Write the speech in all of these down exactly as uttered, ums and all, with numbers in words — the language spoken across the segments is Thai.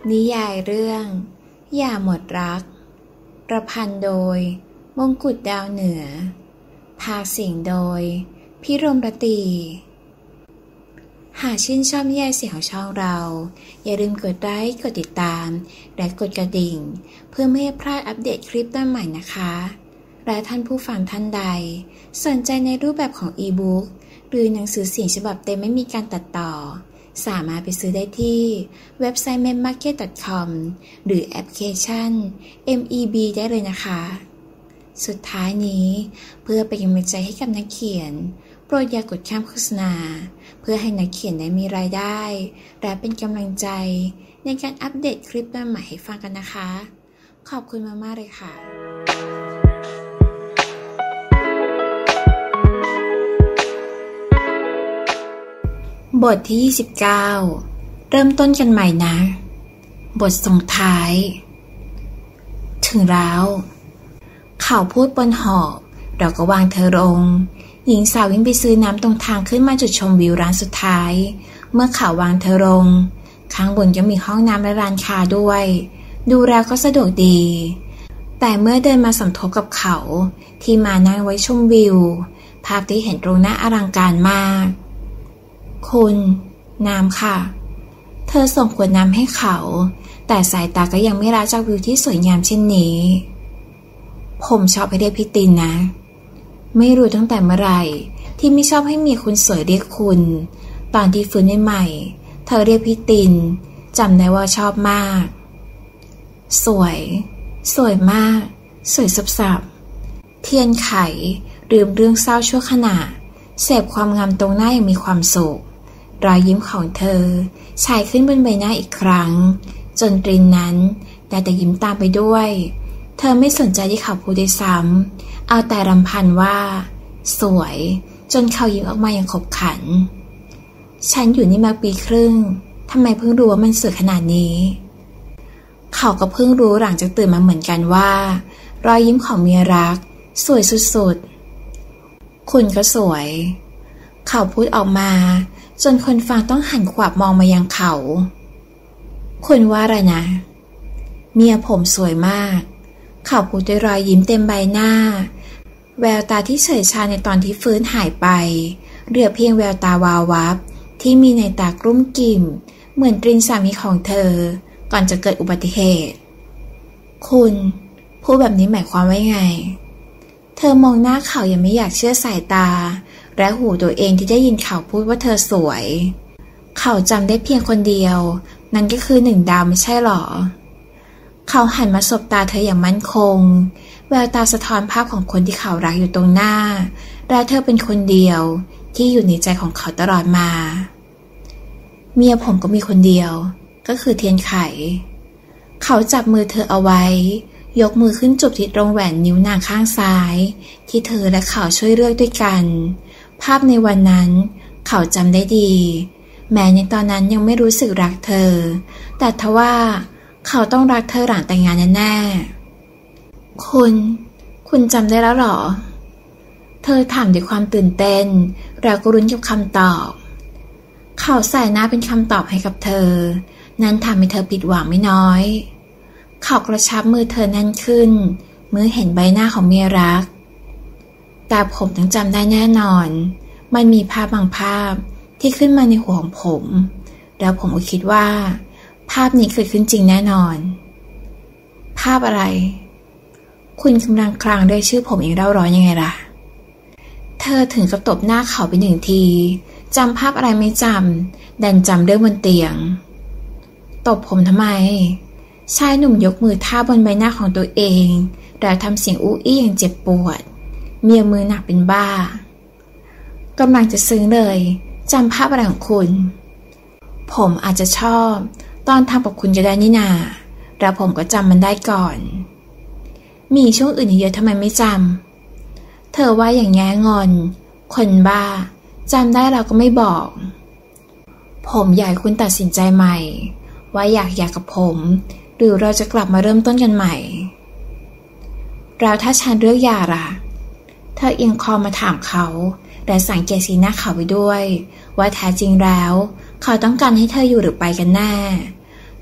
นิยายเรื่องอย่าหมดรักประพันธ์โดยมงกุฎดาวเหนือพากย์เสียงโดยพิรมรตี หากชื่นชอบนิยายเสียงของช่องเราอย่าลืมกดไลค์กดติดตามและกดกระดิ่งเพื่อไม่ให้พลาดอัปเดตคลิปใหม่ๆนะคะและท่านผู้ฟังท่านใดสนใจในรูปแบบของอีบุ๊กหรือหนังสือเสียงฉบับเต็มไม่มีการตัดต่อสามารถไปซื้อได้ที่เว็บไซต์ เมมมาร์เก็ต ดอท คอม หรือแอปพลิเคชัน เอ็ม อี บี ได้เลยนะคะสุดท้ายนี้เพื่อเป็นกำลังใจให้กับนักเขียนโปรดอย่ากดข้ามโฆษณาเพื่อให้นักเขียนได้มีรายได้และเป็นกำลังใจในการอัปเดตคลิปใหม่ให้ฟังกันนะคะขอบคุณมากๆเลยค่ะบทที่ยี่สิบเก้าเริ่มต้นกันใหม่นะบทส่งท้ายถึงแล้วเขาพูดบนหอบเราก็วางเธอลงหญิงสาววิ่งไปซื้อน้ำตรงทางขึ้นมาจุดชมวิวร้านสุดท้ายเมื่อเขาวางเธอลงข้างบนก็มีห้องน้ำและร้านค้าด้วยดูแล้วก็สะดวกดีแต่เมื่อเดินมาสมทบกับเขาที่มานั่งไว้ชมวิวภาพที่เห็นตรงหน้าอลังการมากคุณน้ำค่ะเธอส่งขวดน้ำให้เขาแต่สายตาก็ยังไม่ละจากวิวที่สวยงามเช่นนี้ผมชอบให้เรียกพี่ตินนะไม่รู้ตั้งแต่เมื่อไหร่ที่ไม่ชอบให้เมียคุณสวยเรียกคุณตอนที่ฟื้นใหม่ๆเธอเรียกพี่ตินจำได้ว่าชอบมากสวยสวยมากสวยสับๆเทียนไขลืมเรื่องเศร้าชั่วขณะเสพความงามตรงหน้าอย่างมีความสุขรอยยิ้มของเธอฉายขึ้นบนใบหน้าอีกครั้งจนรินนั้นได้แต่ยิ้มตามไปด้วยเธอไม่สนใจที่เขาพูดด้วยซ้ำเอาแต่รำพันว่าสวยจนเขายิ้มออกมาอย่างขบขันฉันอยู่นี่มาปีครึ่งทำไมเพิ่งรู้ว่ามันสวยขนาดนี้เขาก็เพิ่งรู้หลังจากตื่นมาเหมือนกันว่ารอยยิ้มของเมียรักสวยสุดๆคุณก็สวยเขาพูดออกมาจนคนฟังต้องหันขวับมองมายังเขาคุณว่าอะไรนะเมียผมสวยมากเขาพูดด้วยรอยยิ้มเต็มใบหน้าแววตาที่เฉยชาในตอนที่ฟื้นหายไปเหลือเพียงแววตาวาววับที่มีในตากลุ้มกิ่มเหมือนตรินสามีของเธอก่อนจะเกิดอุบัติเหตุคุณพูดแบบนี้หมายความว่าไงเธอมองหน้าเขายังไม่อยากเชื่อสายตาและหูตัวเองที่ได้ยินเขาพูดว่าเธอสวยเขาจำได้เพียงคนเดียวนั่นก็คือหนึ่งดาวไม่ใช่หรอเขาหันมาสบตาเธออย่างมั่นคงแววตาสะท้อนภาพของคนที่เขารักอยู่ตรงหน้าและเธอเป็นคนเดียวที่อยู่ในใจของเขาตลอดมาเมียผมก็มีคนเดียวก็คือเทียนไขเขาจับมือเธอเอาไว้ยกมือขึ้นจูบที่ตรงแหวนนิ้วนางข้างซ้ายที่เธอและเขาช่วยเลือกด้วยกันภาพในวันนั้นเขาจำได้ดีแม้ในตอนนั้นยังไม่รู้สึกรักเธอแต่ทว่าเขาต้องรักเธอหลังแต่งงานแน่ๆคุณคุณจำได้แล้วหรอเธอถามด้วยความตื่นเต้นแล้วก็รุ้นกับคำตอบเขาใส่หน้าเป็นคำตอบให้กับเธอนั้นทำให้เธอผิดหวังไม่น้อยเขากระชับมือเธอแน่นขึ้นเมื่อเห็นใบหน้าของเมียรักแต่ผมต้องจำได้แน่นอนมันมีภาพบางภาพที่ขึ้นมาในหัวของผมแล้วผมก็คิดว่าภาพนี้เกิดขึ้นจริงแน่นอนภาพอะไรคุณกำลังคลางด้วยชื่อผมอย่างเร่าร้อนยังไงล่ะเธอถึงกับตบหน้าเขาไปหนึ่งทีจำภาพอะไรไม่จำดันจำเรื่องบนเตียงตบผมทำไมชายหนุ่มยกมือท่าบนใบหน้าของตัวเองแล้วทำเสียงอู้อี้อย่างเจ็บปวดเมียมือหนักเป็นบ้ากำลังจะซึ้งเลยจำภาพอะไรของคุณผมอาจจะชอบตอนทำกับคุณก็ได้นี่นาแล้วผมก็จำมันได้ก่อนมีช่วงอื่นเยอะทำไมไม่จำเธอว่าอย่างแง่งอนคนบ้าจำได้เราก็ไม่บอกผมอยากให้คุณตัดสินใจใหม่ว่าอยากอยากกับผมหรือเราจะกลับมาเริ่มต้นกันใหม่แล้วถ้าฉันเลือกหย่าล่ะเธอเอียงคอมาถามเขาแต่สังเกตสีหน้าเขาไปด้วยว่าแท้จริงแล้วเขาต้องการให้เธออยู่หรือไปกันแน่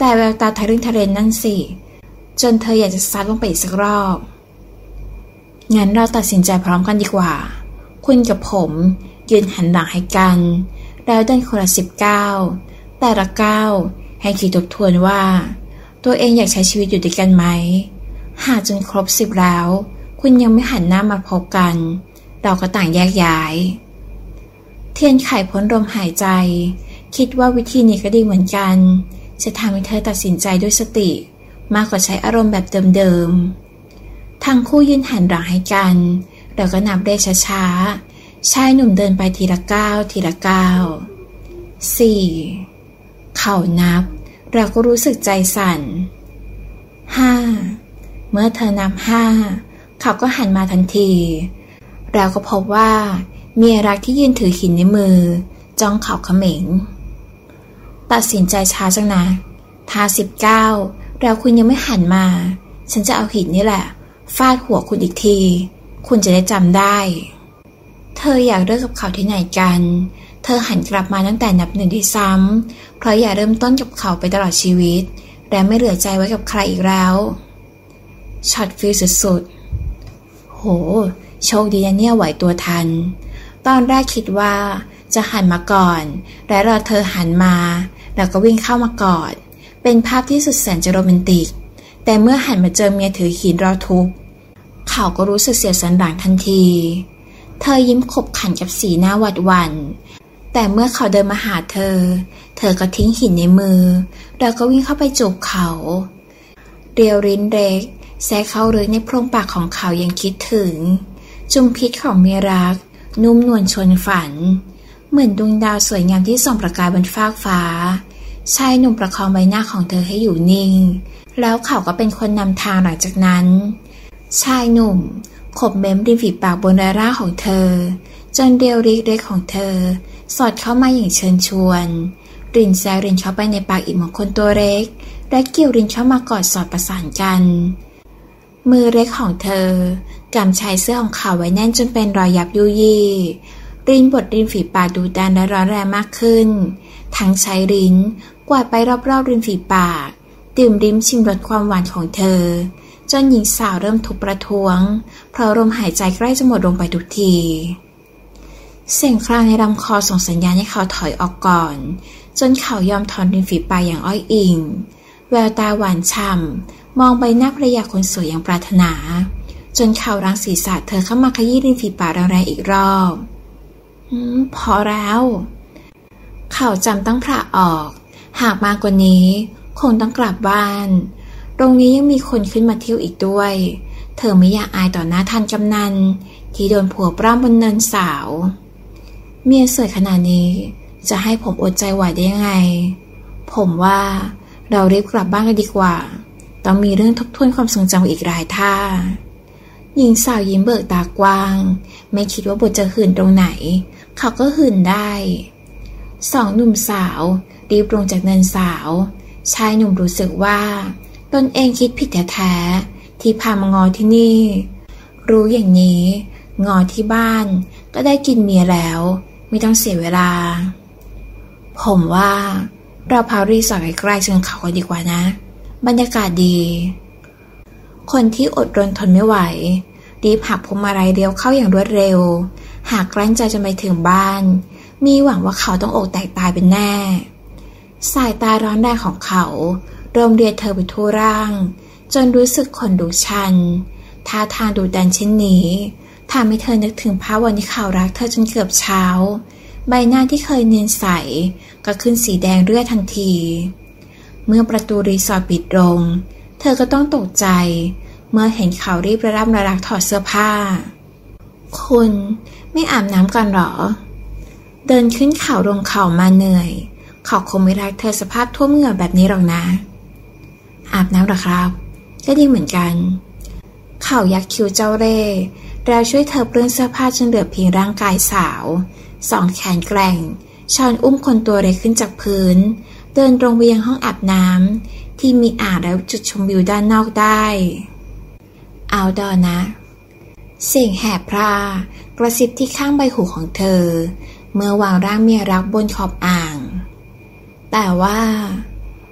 แต่แววตาทะลึ่งทะเลนนั่นสิจนเธออยากจะซัดลงไปอีกสักรอบงั้นเราตัดสินใจพร้อมกันดีกว่าคุณกับผมยืนหันหลังให้กันแล้วเดินคนละสิบก้าวแต่ละก้าวให้คิดทบทวนว่าตัวเองอยากใช้ชีวิตอยู่ด้วยกันไหมหากจนครบสิบแล้วคุณยังไม่หันหน้ามาพบกันเราก็ต่างแยกย้ายเทียนไขพ้นลมหายใจคิดว่าวิธีนี้ก็ดีเหมือนกันจะทำให้เธอตัดสินใจด้วยสติมากกว่าใช้อารมณ์แบบเดิมๆทั้งคู่ยืนหันหลังให้กันแล้วก็นับเลขช้าๆชายหนุ่มเดินไปทีละก้าวทีละก้าวสี่เขานับเราก็รู้สึกใจสั่นห้าเมื่อเธอนับห้าเขาก็หันมาทันทีเราก็พบว่าเมียรักที่ยืนถือหินในมือจ้องเขาเขม็งตัดสินใจช้าจังนะทาสิบเก้าแล้วคุณยังไม่หันมาฉันจะเอาหินนี่แหละฟาดหัวคุณอีกทีคุณจะได้จำได้เธออยากเลิกกับเขาที่ไหนกันเธอหันกลับมาตั้งแต่นับหนึ่งที่ซ้ำเพราะอยากเริ่มต้นกับเขาไปตลอดชีวิตและไม่เหลือใจไว้กับใครอีกแล้วช็อตฟิลสุดๆโหโชคดีนะเนี่ยไหวตัวทันตอนแรกคิดว่าจะหันมาก่อนและรอเธอหันมาแล้วก็วิ่งเข้ามากอดเป็นภาพที่สุดแสนจะโรแมนติกแต่เมื่อหันมาเจอเมียถือหินรอทุบเขาก็รู้สึกเสียวสันหลังทันทีเธอยิ้มขบขันกับสีหน้าหวาดหวั่นแต่เมื่อเขาเดินมาหาเธอเธอก็ทิ้งหินในมือแล้วก็วิ่งเข้าไปจูบเขาเรียวริ้นเล็กแทรกเข้าลึกในโพรงปากของเขายังคิดถึงจุมพิษของเมียรักนุ่มนวลชวนฝันเหมือนดวงดาวสวยงามที่ส่องประกายบนฟากฟ้าชายหนุ่มประคองใบหน้าของเธอให้อยู่นิ่งแล้วเขาก็เป็นคนนำทางหลังจากนั้นชายหนุ่มขบเม้มริมฝีปากบนร่างของเธอจนเรียวริกเล็กของเธอสอดเข้ามาอย่างเชิญชวนรินแซรินเข้าไปในปากอีกเหมือนคนตัวเล็กและเกี่ยวรินเข้ามากอดสอดประสานกันมือเล็กของเธอกำชายเสื้อของเขาไว้แน่นจนเป็นรอยยับยุยี่รินบดริมฝีปากดูดันและร้อนแรงมากขึ้นทั้งใช้รินกวาดไปรอบๆริมฝีปากดื่มริมชิมรสความหวานของเธอจนหญิงสาวเริ่มทุบประท้วงเพราะลมหายใจใกล้จะหมดลงไปทุกทีเสียงครางในลำคอส่งสัญญาณให้เขาถอยออกก่อนจนเขายอมถอนริมฝีปากอย่างอ้อยอิงแววตาหวานฉ่ำมองใบหน้าภรรยาคนสวยอย่างปรารถนาจนเขารั้งศีรษะเธอเข้ามาขยี้ริมฝีปากแรงๆอีกรอบอืมพอแล้วเขาจำตั้งพระออกหากมากกว่านี้คงต้องกลับบ้านตรงนี้ยังมีคนขึ้นมาเที่ยวอีกด้วยเธอไม่อยากอายต่อหน้าท่านกำนันที่โดนผัวปล้ำบนเนินสาวเมียสวยขนาดนี้จะให้ผมอดใจไหวได้ยังไงผมว่าเรารีบกลับบ้านกันดีกว่าต้องมีเรื่องทบทวนความทรงจำอีกหลายท่าหญิงสาวยิ้มเบิกตากว้างไม่คิดว่าบทจะหื่นตรงไหนเขาก็หื่นได้สองหนุ่มสาวรีบลงจากเนินสาวชายหนุ่มรู้สึกว่าตนเองคิดผิดแท้ๆที่พามางอที่นี่รู้อย่างนี้งอที่บ้านก็ได้กินเมียแล้วไม่ต้องเสียเวลาผมว่าเราพารีสอร์ทใกล้ๆเชิงเขากันดีกว่านะบรรยากาศดีคนที่อดรนทนไม่ไหวรีบหักพวงมาลัยเลี้ยวเข้าอย่างรวดเร็วหากกลั้นใจจะไปถึงบ้านมีหวังว่าเขาต้องอกแตกตายเป็นแน่สายตาร้อนแรงของเขารวมเรียดเธอไปทั่วร่างจนรู้สึกขนลุกชันท่าทางดุดันเช่นนี้ทำให้เธอนึกถึงภาพวันที่เขารักเธอจนเกือบเช้าใบหน้าที่เคยเนียนใสก็ขึ้นสีแดงเรื่อยทันทีเมื่อประตูรีสอร์ทปิดลงเธอก็ต้องตกใจเมื่อเห็นเขารีบระร่ำระรักถอดเสื้อผ้าคุณไม่อาบน้ำกันหรอเดินขึ้นเขาลงเขามาเหนื่อยเขาคงไม่รักเธอสภาพท่วมเหงื่อแบบนี้หรอกนะอาบน้ำหรอครับก็ดีเหมือนกันเขายักคิ้วเจ้าเร่ห์แล้วช่วยเธอเปลื้องเสื้อผ้าจนเหลือเพียงร่างกายสาวสองแขนแกร่งช้อนอุ้มคนตัวเล็กขึ้นจากพื้นเดินตรงไปยังห้องอาบน้ำที่มีอ่างและจุดชมวิวด้านนอกได้เอาดอนะเสียงแหบพร่ากระซิบที่ข้างใบหูของเธอเมื่อวางร่างเมียรักบนขอบอ่างแต่ว่า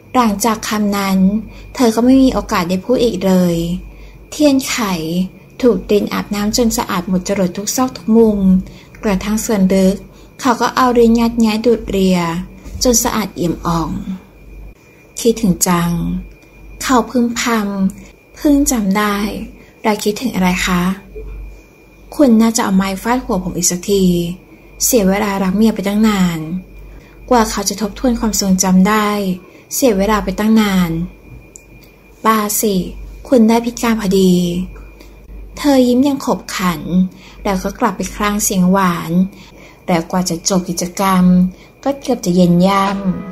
หลังจากคำนั้นเธอก็ไม่มีโอกาสได้พูดอีกเลยเทียนไขถูกดินอาบน้ำจนสะอาดหมดจรดทุกซอกทุกมุมกระทั่งส่วนลึกเขาก็เอาลิ้นยัดแงะดูดเรียจนสะอาดเอี่ยมอ่องคิดถึงจังเขาพึมพำเพิ่งจำได้เราคิดถึงอะไรคะคุณน่าจะเอาไม้ฟาดหัวผมอีกสักทีเสียเวลารักเมียไปตั้งนานกว่าเขาจะทบทวนความทรงจำได้เสียเวลาไปตั้งนานบ้าสิคุณได้พิการพอดีเธอยิ้มยังขบขันแล้วก็กลับไปคลางเสียงหวานแล้วกว่าจะจบกิจกรรมก็เกือบจะเย็นย่ำ